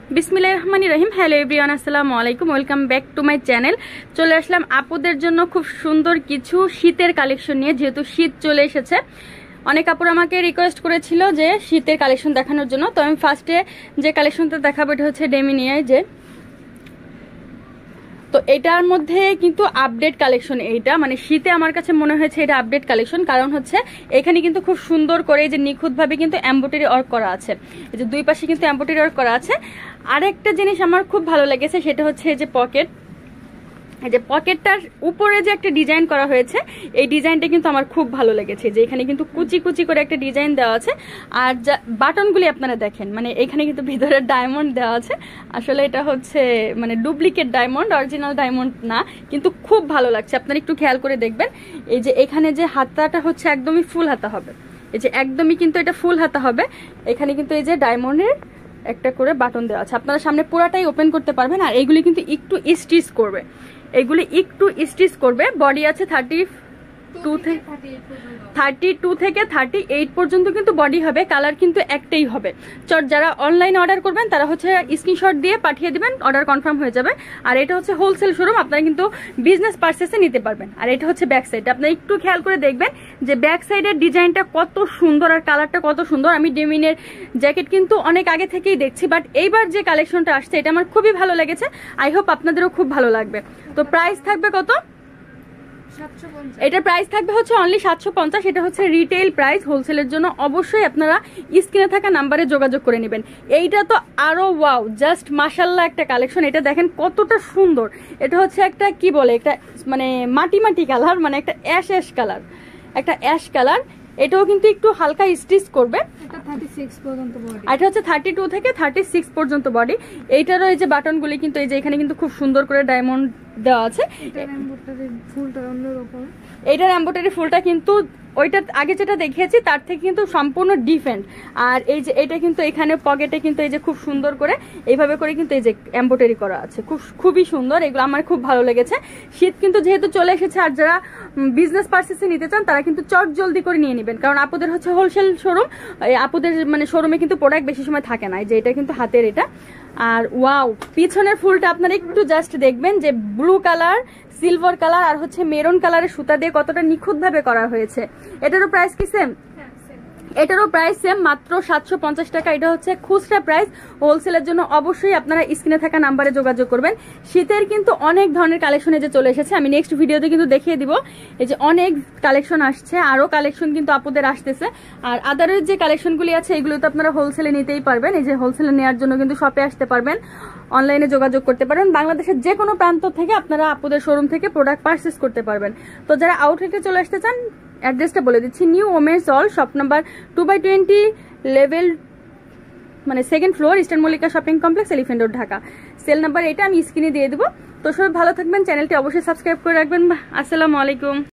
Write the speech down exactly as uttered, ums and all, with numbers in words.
বিসমিল্লাহির রহমানির রহিম। Hello everyone, আসসালামু আলাইকুম, welcome back to my channel. চলে আসলাম আপুদের জন্য খুব সুন্দর কিছু শীতের কালেকশন নিয়ে। যেহেতু শীত চলে এসেছে, অনেক আপুরা আমাকে রিকোয়েস্ট করেছিল যে শীতের কালেকশন দেখানোর জন্য। তো আমি ফার্স্টে যে কালেকশনটা দেখাবো এটা হচ্ছে ডেমিনিয়ায় যে, তো এটার মধ্যে কিন্তু আপডেট কালেকশন। এইটা মানে শীতে আমার কাছে মনে হয়েছে এটা আপডেট কালেকশন, কারণ হচ্ছে এখানে কিন্তু খুব সুন্দর করে যে নিখুঁতভাবে কিন্তু এমব্রয়ডারি ওয়ার্ক করা আছে। এই যে দুই পাশে কিন্তু এমব্রয়ডারি ওয়ার্ক করা আছে। আরেকটা জিনিস আমার খুব ভালো লেগেছে, সেটা হচ্ছে এই যে পকেট। এই যে পকেটটার উপরে যে একটা ডিজাইন করা হয়েছে, এই ডিজাইনটা কিন্তু আমার খুব ভালো লেগেছে। যে এখানে কিন্তু কুচি কুচি করে একটা ডিজাইন দেওয়া আছে। আর যা বাটনগুলি আপনারা দেখেন, মানে এখানে কিন্তু ভিতরে ডায়মন্ড দেওয়া আছে। আসলে এটা হচ্ছে মানে ডুপ্লিকেট ডায়মন্ড, অরিজিনাল ডায়মন্ড না, কিন্তু খুব ভালো লাগছে। আপনারা একটু খেয়াল করে দেখবেন। এই যে এখানে যে হাতাটা হচ্ছে একদমই ফুল হাতা হবে। এই যে একদমই কিন্তু এটা ফুল হাতা হবে। এখানে কিন্তু এই যে ডায়মন্ডের একটা করে বাটন দেওয়া আছে। আপনারা সামনে পুরাটাই ওপেন করতে পারবেন। আর এইগুলি কিন্তু একটু স্টিচ করবে, এগুলি একটু স্টিচ করবে। বডি আছে থার্টি টু থেকে থার্টি টু থেকে থার্টি এইট পর্যন্ত কিন্তু বডি হবে। কালার কিন্তু একটাই হবে। চট যারা অনলাইনে অর্ডার করবেন তারা হচ্ছে স্ক্রিনশট দিয়ে পাঠিয়ে দিবেন, অর্ডার কনফার্ম হয়ে যাবে। আর এটা হচ্ছে হোলসেল শোরুম, আপনারা কিন্তু বিজনেস পারচেসে নিতে পারবেন। আর এটা হচ্ছে ব্যাক সাইড। আপনারা একটু খেয়াল করে দেখবেন যে ব্যাক সাইডের ডিজাইনটা কত সুন্দর আর কালারটা কত সুন্দর। আমি ডেমিনের জ্যাকেট কিন্তু অনেক আগে থেকেই দেখছি, বাট এইবার যে কালেকশনটা আসছে এটা আমার খুবই ভালো লেগেছে। আই হোপ আপনাদেরও খুব ভালো লাগবে। তো প্রাইস থাকবে কত? এটার প্রাইস থাকবে হচ্ছে অনলি সাতশো পঞ্চাশ। এটা হচ্ছে রিটেল প্রাইস। হোলসেলের জন্য অবশ্যই আপনারা স্ক্রিনে থাকা নাম্বারে যোগাযোগ করে নেবেন। এইটা তো আরো ওয়াও, জাস্ট মাশাল্লাহ একটা কালেকশন। এটা দেখেন কতটা সুন্দর। এটা হচ্ছে একটা কি বলে, একটা মানে মাটি মাটি কালার, মানে একটা অ্যাশ অ্যাশ কালার, একটা অ্যাশ কালার। এটাও কিন্তু একটু হালকা স্টিচ করবে। এটা হচ্ছে থার্টি টু থেকে থার্টি সিক্স পর্যন্ত বডি। এইটারও এই যে বাটনগুলি কিন্তু এই যে এখানে কিন্তু খুব সুন্দর করে ডায়মন্ড দেওয়া আছে। এইটার এমব্রয়ডারি ফুলটা কিন্তু ওইটা আগে যেটা দেখিয়েছি তার থেকে কিন্তু সম্পূর্ণ ডিফারেন্ট। আর এই যে এটা কিন্তু এখানে পকেটে কিন্তু এই যে খুব সুন্দর করে এইভাবে করে কিন্তু এই যে এমব্রয়ডারি করা আছে, খুব খুবই সুন্দর। এগুলো আমার খুব ভালো লেগেছে। শীত কিন্তু যেহেতু চলে এসেছে, আর যারা বিজনেস পারচেসে নিতে চান তারা কিন্তু চট জলদি করে নিয়ে নেবেন, কারণ আপুদের হচ্ছে হোলসেল শোরুম। আপুদের মানে শোরুমে কিন্তু প্রোডাক্ট বেশি সময় থাকে না। যে এটা কিন্তু হাতের এটা। আর ওয়াও, পিছনের ফুলটা আপনারা একটু জাস্ট দেখবেন যে ব্লু কালার, সিলভার কালার আর হচ্ছে মেরুন কালারের সুতা দিয়ে কতটা নিখুঁত ভাবে করা হয়েছে। এটারও প্রাইস কি সেম? এটারও প্রাইস সেম, মাত্র সাতশো পঞ্চাশ টাকা। এটা হচ্ছে খুচরা প্রাইস। হোলসেলের জন্য অবশ্যই আপনারা স্ক্রিনে থাকা নাম্বারে যোগাযোগ করবেন। শীতের কিন্তু অনেক ধরনের কালেকশন যে চলে এসেছে, আমি নেক্সট ভিডিওতে কিন্তু দেখিয়ে দিব। এই যে অনেক কালেকশন আসছে, আরো কালেকশন কিন্তু আপুদের আসতেছে। আর আদারের যে কালেকশনগুলি আছে এগুলো তো আপনারা হোলসেলে নিতেই পারবেন। এই যে হোলসেলে নেওয়ার জন্য কিন্তু শপে আসতে পারবেন, অনলাইনে যোগাযোগ করতে পারবেন। বাংলাদেশের যে কোনো প্রান্ত থেকে আপনারা আপুদের শোরুম থেকে প্রোডাক্ট পারচেস করতে পারবেন। তো যারা আউটলেটে চলে আসতে চান, অ্যাড্রেসটা বলে দিচ্ছি। New women's all, shop number two by twenty, level মানে second floor, eastern Mallika shopping complex, elephant road, Dhaka. Cell number এটা আমি স্ক্রিনে দিয়ে দেবো। তো সবাই ভালো থাকবেন, চ্যানেলটি অবশ্যই সাবস্ক্রাইব করে রাখবেন। আসসালামু আলাইকুম।